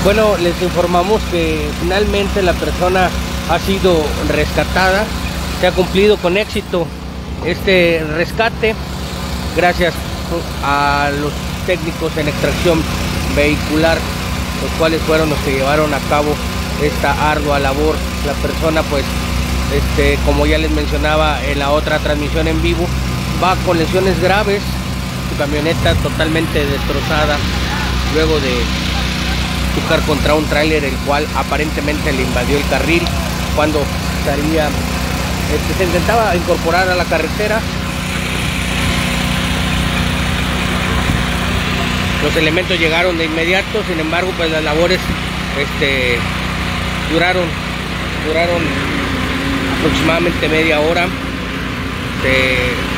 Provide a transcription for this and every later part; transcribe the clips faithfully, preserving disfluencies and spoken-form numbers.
Bueno, les informamos que finalmente la persona ha sido rescatada. Se ha cumplido con éxito este rescate gracias a los técnicos en extracción vehicular, los cuales fueron los que llevaron a cabo esta ardua labor. La persona, pues, este, como ya les mencionaba en la otra transmisión en vivo, va con lesiones graves, su camioneta totalmente destrozada luego de chocar contra un tráiler, el cual aparentemente le invadió el carril cuando salía, este, se intentaba incorporar a la carretera. Los elementos llegaron de inmediato, sin embargo, pues las labores este, duraron, duraron aproximadamente media hora. Se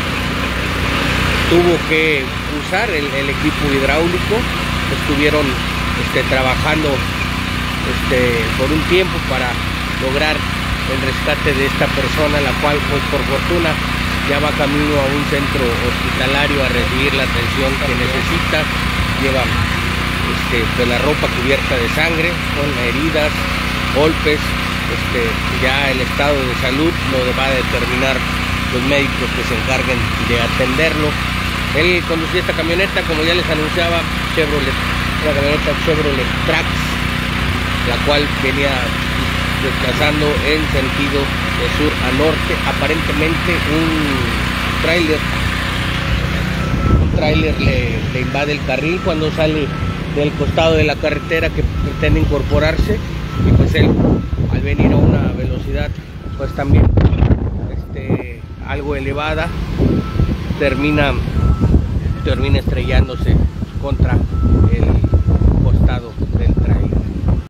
tuvo que usar el, el equipo hidráulico, estuvieron este, trabajando este, por un tiempo para lograr el rescate de esta persona, la cual, pues por fortuna, ya va camino a un centro hospitalario a recibir la atención que necesita. Lleva este, pues, la ropa cubierta de sangre, con heridas, golpes. Este, ya el estado de salud lo va a determinar los médicos que se encarguen de atenderlo. Él conducía esta camioneta, como ya les anunciaba, Chevrolet, una camioneta Chevrolet Trax, la cual venía desplazando en sentido de sur a norte. Aparentemente un tráiler un tráiler le, le invade el carril cuando sale del costado de la carretera que pretende incorporarse, y pues él, al venir a una velocidad pues también este, algo elevada, termina termina estrellándose contra el